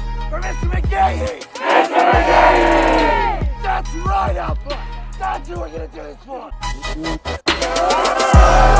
For Mr. McGahee! Mr. McGahee! That's right, Alpha! That's who we're gonna do this for!